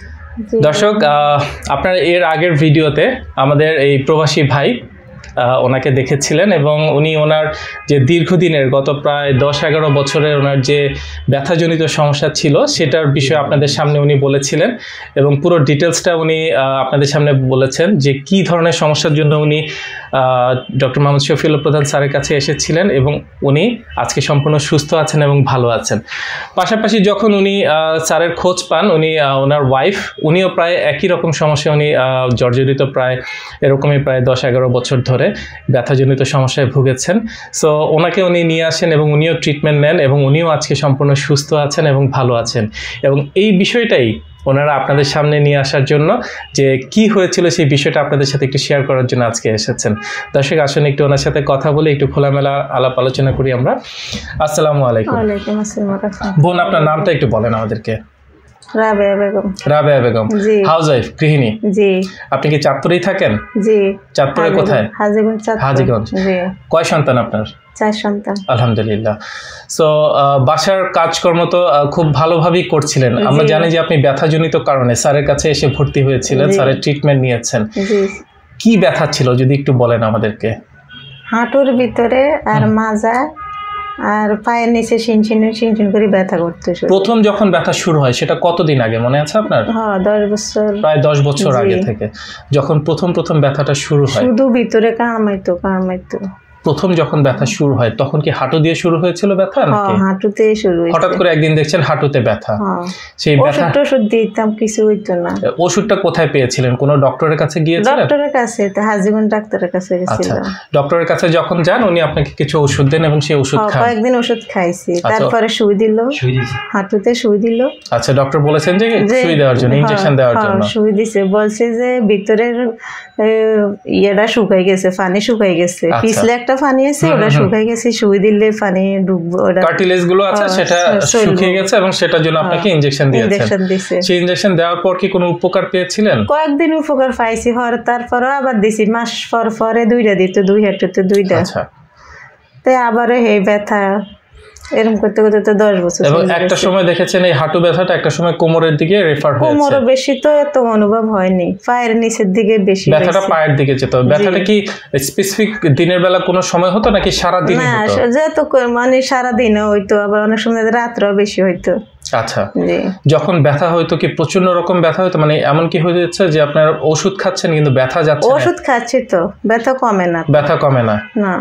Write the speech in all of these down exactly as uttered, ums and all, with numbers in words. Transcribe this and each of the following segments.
দর্শক, আপনারা এর আগের ভিডিওতে আমাদের এই প্রবাসী ভাই ওনাকে দেখেছিলেন এবং উনি ওনার যে দীর্ঘদিনের গত প্রায় দশ এগারো বছরের ওনার যে ব্যথাজনিত সমস্যা ছিল সেটার বিষয়ে আপনাদের সামনে উনি বলেছিলেন এবং পুরো ডিটেলসটা উনি আপনাদের সামনে বলেছেন যে কি ধরনের সমস্যার জন্য উনি ডক্টর মোহাম্মদ শফিউল প্রধান স্যারের কাছে এসেছিলেন এবং উনি আজকে সম্পূর্ণ সুস্থ আছেন এবং ভালো আছেন। পাশাপাশি যখন উনি স্যারের খোঁজ পান, উনি ওনার ওয়াইফ উনিও প্রায় একই রকম সমস্যা, উনি জর্জরিত প্রায় এরকমই প্রায় দশ এগারো বছর ধরে ব্যথাজনিত সমস্যায় ভুগেছেন। সো ওনাকে উনি নিয়ে আসেন এবং উনিও ট্রিটমেন্ট নেন এবং উনিও আজকে সম্পূর্ণ সুস্থ আছেন এবং ভালো আছেন। এবং এই বিষয়টাই ওনারা আপনাদের সামনে নিয়ে আসার জন্য যে কি হয়েছিল সেই বিষয়টা আপনাদের সাথে একটু শেয়ার করার জন্য আজকে এসেছেন। দর্শক আসুন একটু ওনার সাথে কথা বলে একটু খোলামেলা আলাপ আলোচনা করি আমরা। আসসালামু আলাইকুম। ওয়ালাইকুম আসসালাম। বোন, আপনার নামটা একটু বলেন আমাদেরকে। রাবেয়া বেগম। রাবেয়া বেগম, হাউসওয়াইফ, গৃহিণী। জি। আপনি কি চাঁদপুরেই থাকেন? জি। চাঁদপুরে কোথায়? হাজীগঞ্জ। চাঁদপুর। হাজীগঞ্জ। জি। কয় সন্তান আপনার? চার সন্তান। আলহামদুলিল্লাহ। সো বাসার কাজকর্ম তো খুব ভালোভাবেই করছিলেন। আমরা জানি যে আপনি ব্যথাজনিত কারণে স্যারের কাছে এসে ভর্তি হয়েছিলেন, স্যারের ট্রিটমেন্ট নিয়েছেন। জি। কি ব্যথা ছিল যদি একটু বলেন আমাদেরকে। হাঁটুর ভিতরে আর মাজা আর পায়ের নিচে শিনশিন শিনশিন করে ব্যথা করতে শুরু। প্রথম যখন ব্যথা শুরু হয় সেটা কতদিন আগে মনে আছে আপনার? হ্যাঁ, দশ বছর। প্রায় দশ বছর আগে থেকে যখন প্রথম প্রথম ব্যথাটা শুরু হয়, শুধু ভিতরে কারমাইতো কারমাইতো। প্রথম যখন ব্যথা শুরু হয় তখন কি হাঁটু দিয়ে শুরু হয়েছিল ব্যথা নাকি? হাঁটুতে শুরু হয়েছে। হঠাৎ করে একদিন দেখছেন হাঁটুতে ব্যথা। সেই ব্যথা ওষুধ দিতাম, কিছু হইতো না। ওষুধটা কোথায় পেয়েছিলেন? কোনো ডক্টরের কাছে গিয়েছিলেন? ডক্টরের কাছে, তো হাজীগঞ্জ ডাক্তারের কাছে গেছিলাম। ডক্টরের কাছে যখন যান উনি আপনাকে কিছু ওষুধ দেন এবং সেই ওষুধ খান। কয়েকদিন ওষুধ খাইছি, তারপরে সুই দিল, হাঁটুতে সুই দিল। আচ্ছা, ডক্টর বলেছেন যে সুই দেওয়ার জন্য, ইনজেকশন দেওয়ার জন্য। সুই দিছে, বলছে যে ভিতরের ইয়েটা শুকাই গেছে, পানি শুকাই গেছে, পিছলে একটা পানি আছে ওটা শুকাই গেছে, সুই দিলে পানি ডুববে, ওটা কার্টিলেজ গুলো আছে সেটা শুকিয়ে গেছে এবং সেটার জন্য আপনাকে ইনজেকশন দিয়েছেন। সেই ইনজেকশন দেওয়ার পর কি কোনো উপকার পেয়েছিলেন? কয়েকদিন উপকার পাইছি, হর তারপরে আবার দিছি, মাস পর পরে দুইটা দিত, দুই হাঁটুতে দুইটা। আচ্ছা, তাই আবার এই ব্যথা এরকম করতে করতে তো দশ বছর। এবং একটা সময় দেখেছেন এই হাঁটু ব্যথাটা একটা সময় কোমরের দিকে রেফার হয়েছে। কোমরে বেশি তো এত অনুভব হয়নি, পায়ের নিচের দিকে বেশি ব্যথাটা পায়ের দিকে যেত। ব্যথাটা কি স্পেসিফিক দিনের বেলা কোনো সময় হতো নাকি সারা দিন হতো? না, যেত মানে সারা দিনও হইতো, আবার অনেক সময় রাত্রেও বেশি হইতো। আচ্ছা, যখন ব্যথা হইতো কি প্রচন্ড রকম ব্যথা হইতো? মানে এমন কি হয়ে যাচ্ছে যে আপনার ওষুধ খাচ্ছেন কিন্তু ব্যথা যাচ্ছে না? ওষুধ খাচ্ছি তো ব্যথা কমে না। ব্যথা কমে না? না।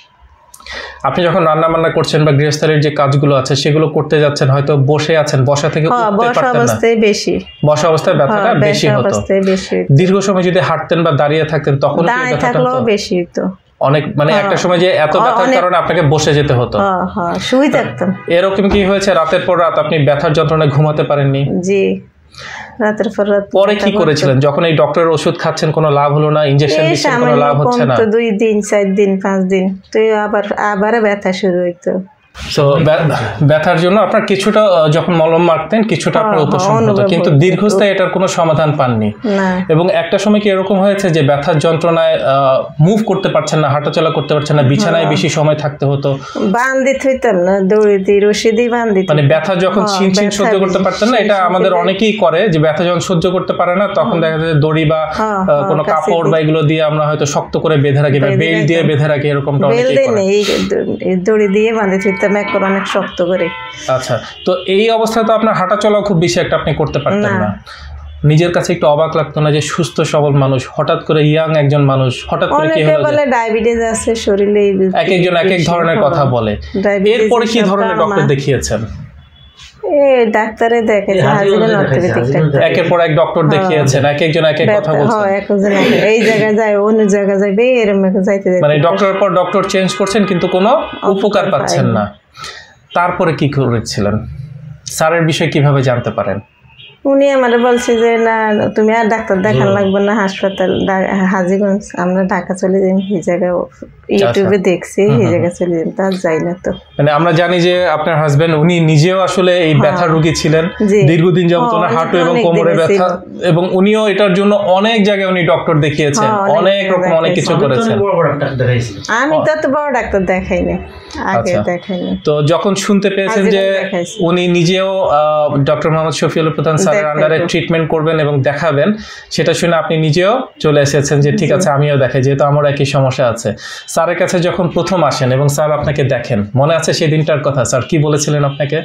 আপনি যখন রান্না বান্না করছেন বা গৃহস্থালির যে কাজগুলো আছে সেগুলো করতে যাচ্ছেন, হয়তো বসে আছেন, বসা থেকে উঠতে পারতেন না। বসা অবস্থায় বেশি, বসা অবস্থায় ব্যথাটা বেশি হতো। দীর্ঘ সময় যদি হাঁটতেন বা দাঁড়িয়ে থাকতেন তখন কি ব্যথাটা হতো? বেশি হতো অনেক, মানে একটা সময় যে এত ব্যথার কারণে আপনাকে বসে যেতে হতো। হ্যাঁ হ্যাঁ, শুয়ে থাকতাম। এরকম কি হয়েছে রাতের পর রাত আপনি ব্যথার যন্ত্রণায় ঘুমাতে পারেননি? জি, রাতের পর রাত। পরে কি করেছিলেন যখন এই ডক্টরের ওষুধ খাচ্ছেন কোনো লাভ হলো না, ইনজেকশন দিচ্ছেন কোনো লাভ হচ্ছে না? তো দুই দিন চার দিন পাঁচ দিন তো আবার আবার ব্যথা শুরু হইতো। সো ব্যথার জন্য আপনার কিছুটা যখন মলম মাখতেন কিছুটা আপনার উপশম হতো, কিন্তু দীর্ঘস্থায়ী এটার কোনো সমাধান পাননি। এবং একটা সময় কি এরকম হয়েছে যে ব্যথার যন্ত্রণায় মুভ করতে পারছেন না, হাঁটাচলা করতে পারছেন না, বিছানায় বেশি সময় থাকতে হতো? বান্দিত হইতাম না, দড়ি দিয়ে রশি দিয়ে বান্দিত। মানে ব্যথা যখন ছিনছিন সহ্য করতে পারতেন না, এটা আমাদের অনেকেই করে যে ব্যথা যখন সহ্য করতে পারে না তখন দেখা যায় দড়ি বা কোনো কাপড় বা এগুলো দিয়ে আমরা হয়তো শক্ত করে বেঁধে রাখি বা বেল্ট দিয়ে বেঁধে রাখি, এরকমটা অনেকেই করে। দড়ি দিয়ে বাঁধে অনেক শক্ত করে। আচ্ছা, তো এই অবস্থায় তো আপনার হাঁটা চলাও খুব বেশি একটা আপনি করতে পারতেন না। নিজের কাছে একটু অবাক লাগতো না যে সুস্থ সবল মানুষ, হঠাৎ করে ইয়াং একজন মানুষ, হঠাৎ করে কি হলো? বলে ডায়াবেটিস আছে শরীরে, এক একজন এক এক ধরনের কথা বলে। এরপরে কি ধরনের ডক্টর দেখিয়েছেন? এই ডাক্তারে দেখাইছে, হাজীগঞ্জ অর্থোপেডিক ডাক্তার। একের পর এক ডক্টর দেখিয়েছেন, এক একজন এক এক কথা বলছেন। হ্যাঁ, একজন এই জায়গায় যায় অন্য জায়গায় যাবে, এরকম যাইতে যাইতে মানে ডক্টরের পর ডক্টর চেঞ্জ করছেন কিন্তু কোনো উপকার পাচ্ছেন না। তারপরে কি করেছিলেন? স্যারের বিষয়ে কিভাবে জানতে পারেন? উনি আমারে বলছে যে না তুমি আর ডাক্তার দেখান লাগবে না, হাসপাতাল হাজীগঞ্জ আমরা ঢাকা চলে যাই। এই জায়গায় ইউটিউবে দেখছি, এই জায়গায় চলে যাই, তার যাই না তো। মানে আমরা জানি যে আপনার হাজবেন্ড উনি নিজেও আসলে এই ব্যথার রোগী ছিলেন, দীর্ঘদিন যাবত ওনার হাঁটু এবং কোমরে ব্যথা, এবং উনিও এটার জন্য অনেক জায়গায় উনি ডক্টর দেখিয়েছেন, অনেক রকম অনেক কিছু করেছেন। আমি তো তো বড় ডাক্তার দেখাই না, আগে দেখাই না। তো যখন শুনতে পেয়েছেন যে উনি নিজেও ডক্টর মোহাম্মদ শফিউল প্রধান স্যার স্যারের আন্ডারে ট্রিটমেন্ট করবেন এবং দেখাবেন, সেটা শুনে আপনি নিজেও চলে এসেছেন যে ঠিক আছে আমিও দেখাই, যেহেতু আমার একই সমস্যা আছে। স্যারের কাছে যখন প্রথম আসেন এবং স্যার আপনাকে দেখেন, মনে আছে সেই দিনটার কথা? স্যার কি বলেছিলেন আপনাকে?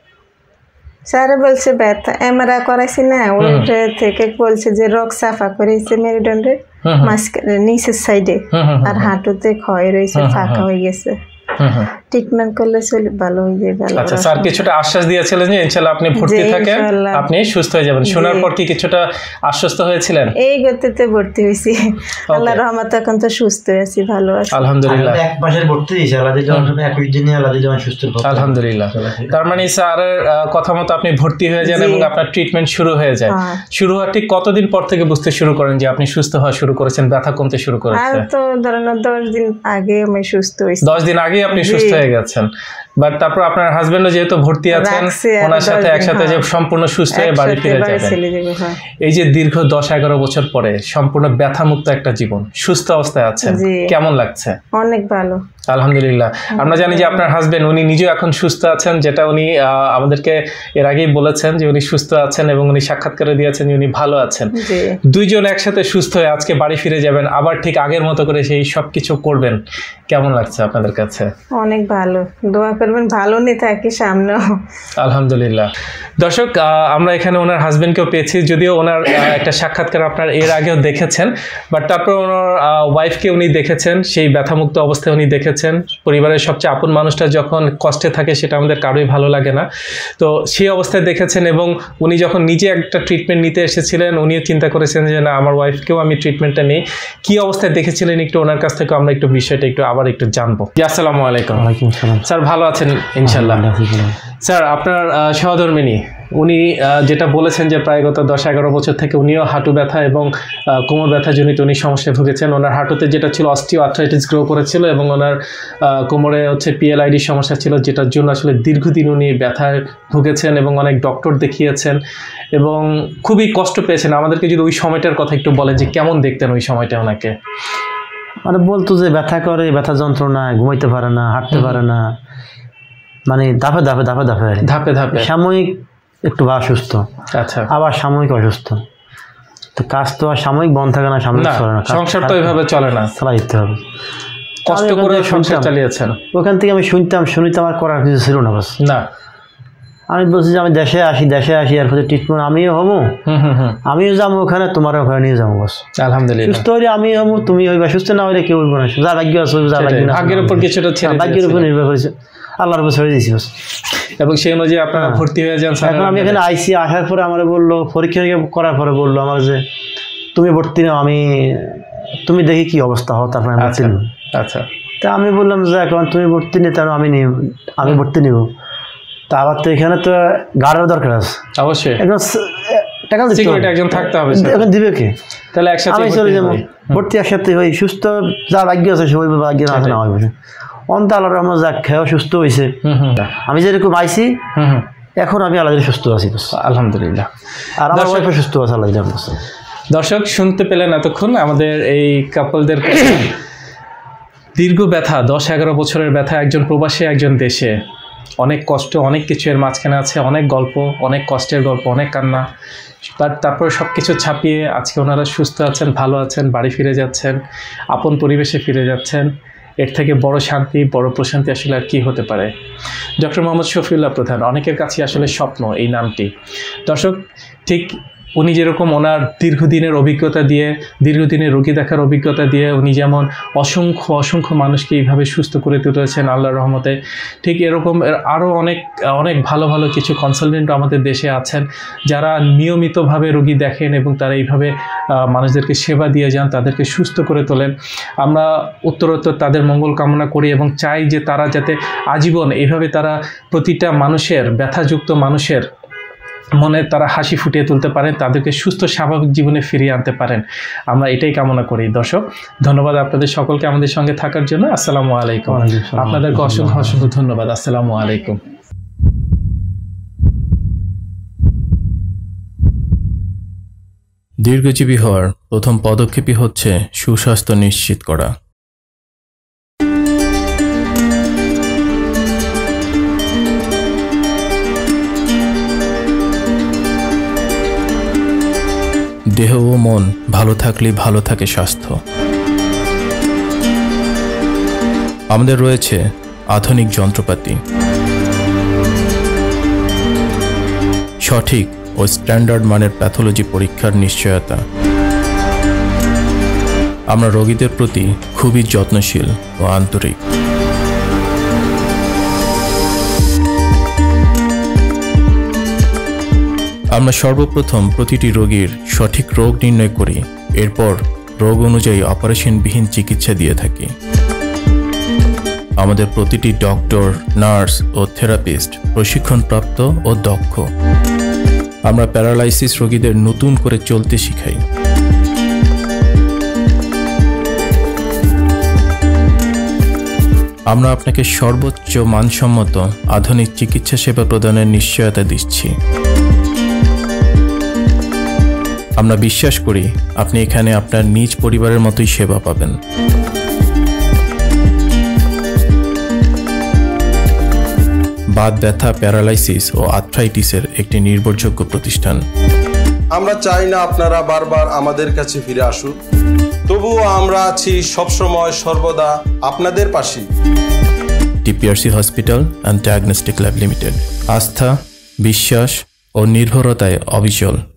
স্যার বলছে ব্যথা, এমআরআই করাইছি না, ওইটা থেকে বলছে যে রক সাফা করেছে মেরুদণ্ডের মাঝখানে নিচের সাইডে, আর হাঁটুতে ক্ষয় রয়েছে, ফাঁকা হয়ে গেছে। ট্রিটমেন্ট করলে চলে ভালো হয়ে যাবে। আচ্ছা, স্যার কিছুটা আশ্বাস দিয়েছিলেন যে ইনশাআল্লাহ আপনি ভর্তি থাকেন, আপনি সুস্থ হয়ে যাবেন। শোনার পর কি কিছুটা আশ্বস্ত হয়েছিলেন? এই গতিতে ভর্তি হয়েছি, আল্লাহর রহমতে এখন তো সুস্থ আছি, ভালো আছি আলহামদুলিল্লাহ। এক মাসের ভর্তি হয়েছে, আল্লাহ যখন একুশ দিনে আল্লাহ যখন সুস্থ, আলহামদুলিল্লাহ। তার মানে স্যারের কথা মতো আপনি ভর্তি হয়ে যান এবং আপনার ট্রিটমেন্ট শুরু হয়ে যায়। শুরু হওয়ার ঠিক কতদিন পর থেকে বুঝতে শুরু করেন যে আপনি সুস্থ হওয়া শুরু করেছেন, ব্যথা কমতে শুরু করেছে? তো ধরেন দশ দিন আগে আমি সুস্থ হয়েছি। দশ দিন আগে আপনি সুস্থ হয়ে গেছেন, বাট তারপর আপনার হাজবেন্ডও যেহেতু ভর্তি আছেন, ওনার সাথে একসাথে যে সম্পূর্ণ সুস্থ হয়ে বাড়ি ফিরে যাবেন। এই যে দীর্ঘ দশ এগারো বছর পরে সম্পূর্ণ ব্যথামুক্ত একটা জীবন, সুস্থ অবস্থায় আছেন, কেমন লাগছে? অনেক ভালো, আলহামদুলিল্লাহ। আমরা জানি যে আপনার হাজবেন্ড উনি নিজেও এখন সুস্থ আছেন, যেটা উনি আমাদেরকে এর আগেই বলেছেন যে উনি সুস্থ আছেন এবং উনি সাক্ষাৎকারে দিয়েছেন যে উনি ভালো আছেন। দুইজন একসাথে সুস্থ হয়ে আজকে বাড়ি ফিরে যাবেন, আবার ঠিক আগের মতো করে সেই সব কিছু করবেন। কেমন লাগছে আপনাদের কাছে? অনেক ভালো, দোয়া করবেন ভালো নিয়ে থাকি সামনেও। আলহামদুলিল্লাহ। দর্শক, আমরা এখানে ওনার হাজবেন্ডকেও পেয়েছি, যদিও ওনার একটা সাক্ষাৎকার আপনার এর আগেও দেখেছেন, বাট তারপর ওনার ওয়াইফকে উনি দেখেছেন, সেই ব্যথামুক্ত অবস্থায় উনি দেখেছেন। পরিবারের সবচেয়ে আপন মানুষটা যখন কষ্টে থাকে সেটা আমাদের কারোই ভালো লাগে না, তো সেই অবস্থায় দেখেছেন। এবং উনি যখন নিজে একটা ট্রিটমেন্ট নিতে এসেছিলেন, উনিও চিন্তা করেছেন যে না, আমার ওয়াইফকেও আমি ট্রিটমেন্টটা নিই। কী অবস্থায় দেখেছিলেন একটু ওনার কাছ থেকে আমরা একটু বিষয়টা একটু আবার একটু জানবো। আসসালামু আলাইকুম। স্যার ভালো আছেন ইনশাল্লাহ? স্যার আপনার সহধর্মিনী উনি যেটা বলেছেন যে প্রায় গত দশ এগারো বছর থেকে উনিও হাঁটু ব্যথা এবং কোমর ব্যথা জনিত উনি সমস্যায় ভুগেছেন। ওনার হাঁটুতে যেটা ছিল অস্টিও আর্থ্রাইটিস গ্রো করেছিল এবং ওনার কোমরে হচ্ছে পিএলআইডি সমস্যা ছিল, যেটার জন্য আসলে দীর্ঘদিন উনি ব্যথায় ভুগেছেন এবং অনেক ডক্টর দেখিয়েছেন এবং খুবই কষ্ট পেয়েছেন। আমাদেরকে যদি ওই সময়টার কথা একটু বলেন যে কেমন দেখতেন ওই সময়টা ওনাকে? মানে বলতো যে ব্যথা করে, ব্যথা যন্ত্রণা, ঘুমাইতে পারে না, হাঁটতে পারে না, মানে ধাপে ধাপে ধাপে ধাপে ধাপে ধাপে সাময়িক একটু অসুস্থ, আচ্ছা, আবার সাময়িক অসুস্থ। তো কাজ তো আর সাময়িক বন্ধ থাকে না, সাময়িক চলে না, সংসার তো এইভাবে চলে না, চালাই দিতে হবে। কষ্ট করে সংসার চালিয়েছেন। ওখান থেকে আমি শুনতাম শুনিতাম আর করার কিছু ছিল না, বাস না। আমি বলছি যে আমি দেশে আসি, দেশে আসি আর প্রতি ট্রিটমেন্ট আমিও হবো, আমিও যাবো ওখানে, তোমার ওখানে নিয়ে যাবো, বাস আলহামদুলিল্লাহ। সুস্থ হইলে আমি হবো, তুমি হইবা, সুস্থ না হইলে কেউ হইব না। যা ভাগ্য আছে, যা ভাগ্য না, ভাগ্যের উপর কিছুটা ছেড়ে, ভাগ্যের উপর নির্ভর করেছে, আল্লাহর উপর ছেড়ে দিয়েছি, বাস। এবং সেই অনুযায়ী আপনারা ভর্তি হয়ে যান। এখন আমি এখানে আইসি, আসার পরে আমার বললো, পরীক্ষা করার পরে বললো আমার যে তুমি ভর্তি নাও, আমি তুমি দেখি কি অবস্থা হয়, তারপরে আমি ভর্তি নেব। আচ্ছা, তা আমি বললাম যে এখন তুমি ভর্তি নিতে তার আমি নিব, আমি ভর্তি নিব। তা আবার তো এখানে তো গার্ডের দরকার আছে, অবশ্যই একজন টাকা সিকিউরিটি একজন থাকতে হবে, এখন দিবে কে? তাহলে একসাথে আমি চলে যাবো, ভর্তি একসাথে হই, সুস্থ যা ভাগ্য আছে সে হইবে, ভাগ্য আছে না হইবে। অন্ত আল্লাহর রহমতে যাক, খেয়েও সুস্থ হয়েছে। আমি যেরকম আইসি এখন আমি আল্লাহ সুস্থ আছি, আলহামদুলিল্লাহ। আর আমার ওয়াইফও সুস্থ আছে, আল্লাহ। দর্শক শুনতে পেলেন এতক্ষণ আমাদের এই কাপলদের দীর্ঘ ব্যথা, দশ এগারো বছরের ব্যথা, একজন প্রবাসী একজন দেশে, অনেক কষ্ট, অনেক কিছু এর মাঝখানে আছে, অনেক গল্প, অনেক কষ্টের গল্প, অনেক কান্না, বাট তারপরে সব কিছু ছাপিয়ে আজকে ওনারা সুস্থ আছেন, ভালো আছেন, বাড়ি ফিরে যাচ্ছেন, আপন পরিবেশে ফিরে যাচ্ছেন। এর থেকে বড় শান্তি, বড় প্রশান্তি আসলে আর কী হতে পারে? ডক্টর মোহাম্মদ শফিউল্লাহ প্রধান, অনেকের কাছে আসলে স্বপ্ন এই নামটি। দর্শক, ঠিক উনি যেরকম ওনার দীর্ঘদিনের অভিজ্ঞতা দিয়ে, দীর্ঘদিনের রোগী দেখার অভিজ্ঞতা দিয়ে উনি যেমন অসংখ্য অসংখ্য মানুষকে এইভাবে সুস্থ করে তুলেছেন আল্লাহর রহমতে, ঠিক এরকম আরও অনেক অনেক ভালো ভালো কিছু কনসালটেন্ট আমাদের দেশে আছেন যারা নিয়মিতভাবে রোগী দেখেন এবং তারা এইভাবে মানুষদেরকে সেবা দিয়ে যান, তাদেরকে সুস্থ করে তোলেন। আমরা উত্তরোত্তর তাদের মঙ্গল কামনা করি এবং চাই যে তারা যাতে আজীবন এইভাবে তারা প্রতিটা মানুষের, ব্যথাযুক্ত মানুষের মনে তারা হাসি ফুটিয়ে তুলতে পারেন, তাদেরকে সুস্থ স্বাভাবিক জীবনে ফিরিয়ে আনতে পারেন। আমরা এটাই কামনা করি। দর্শক, ধন্যবাদ আপনাদের সকলকে আমাদের সঙ্গে থাকার জন্য। আসসালামু আলাইকুম। আপনাদেরকে অসংখ্য অসংখ্য ধন্যবাদ। আসসালামু আলাইকুম। দীর্ঘজীবী হওয়ার প্রথম পদক্ষেপই হচ্ছে সুস্বাস্থ্য নিশ্চিত করা। দেহ ও মন ভালো থাকলেই ভালো থাকে স্বাস্থ্য। আমাদের রয়েছে আধুনিক যন্ত্রপাতি, সঠিক ও স্ট্যান্ডার্ড মানের প্যাথোলজি পরীক্ষার নিশ্চয়তা। আমরা রোগীদের প্রতি খুবই যত্নশীল ও আন্তরিক। আমরা সর্বপ্রথম প্রতিটি রোগীর সঠিক রোগ নির্ণয় করি, এরপর রোগ অনুযায়ী অপারেশনবিহীন চিকিৎসা দিয়ে থাকি। আমাদের প্রতিটি ডক্টর, নার্স ও থেরাপিস্ট প্রশিক্ষণপ্রাপ্ত ও দক্ষ। আমরা প্যারালাইসিস রোগীদের নতুন করে চলতে শিখাই। আমরা আপনাকে সর্বোচ্চ মানসম্মত আধুনিক চিকিৎসা সেবা প্রদানের নিশ্চয়তা দিচ্ছি। আমরা বিশ্বাস করি আপনি এখানে আপনার নিজ পরিবারের মতোই সেবা পাবেন। বাত ব্যথা, প্যারালাইসিস ও আর্থ্রাইটিসের একটি নির্ভরযোগ্য প্রতিষ্ঠান। আমরা চাই না আপনারা বারবার আমাদের কাছে ফিরে আসুন, তবুও আমরা আছি সবসময় সর্বদা আপনাদের পাশে। TPRC hospital and diagnostic lab limited, আস্থা, বিশ্বাস ও নির্ভরতায় অবিচল।